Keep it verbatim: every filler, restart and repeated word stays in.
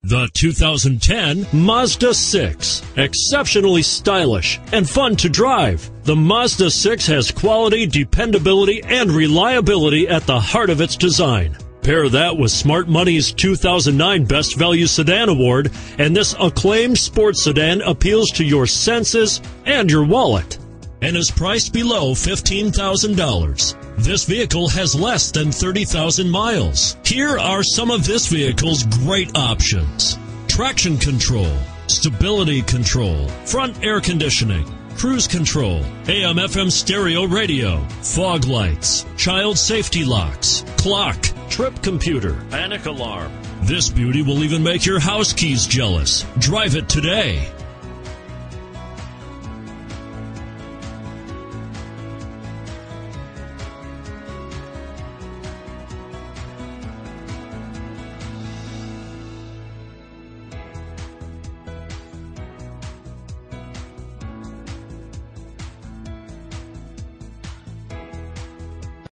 The two thousand ten Mazda six. Exceptionally stylish and fun to drive. The Mazda six has quality, dependability, and reliability at the heart of its design. Pair that with Smart Money's two thousand nine Best Value Sedan Award, and this acclaimed sports sedan appeals to your senses and your wallet, and is priced below fifteen thousand dollars. This vehicle has less than thirty thousand miles. Here are some of this vehicle's great options: traction control, stability control, front air conditioning, cruise control, A M F M stereo radio, fog lights, child safety locks, clock, trip computer, panic alarm. This beauty will even make your house keys jealous. Drive it today.